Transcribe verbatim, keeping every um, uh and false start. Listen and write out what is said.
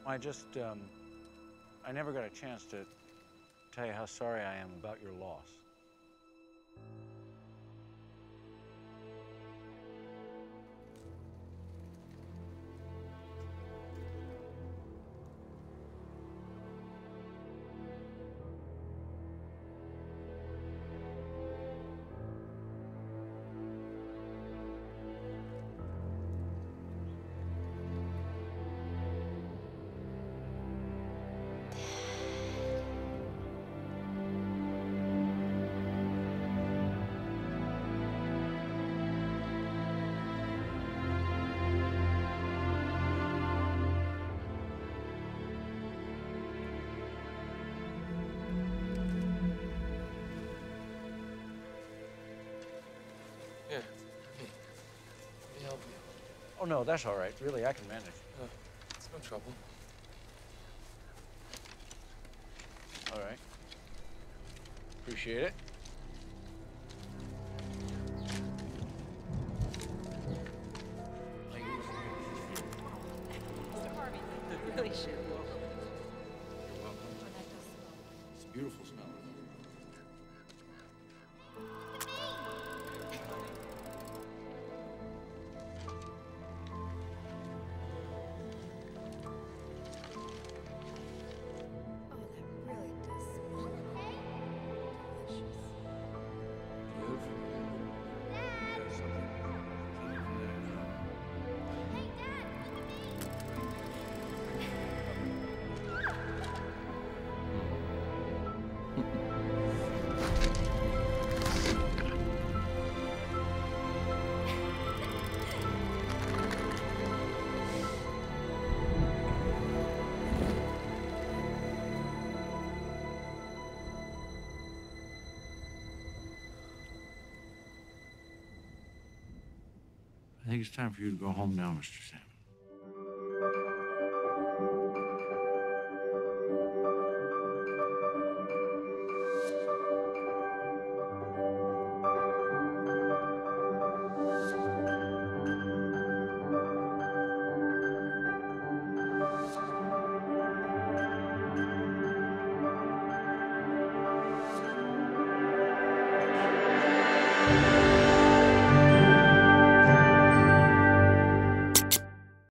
I just, um, I never got a chance to tell you how sorry I am about your loss. Here, me. Let me help you. Oh, no, that's all right. Really, I can manage. Uh, it's no trouble. All right. Appreciate it. Mister Harvey, you really should. You're welcome. It's a beautiful smell. I think it's time for you to go home now, Mister Salmon.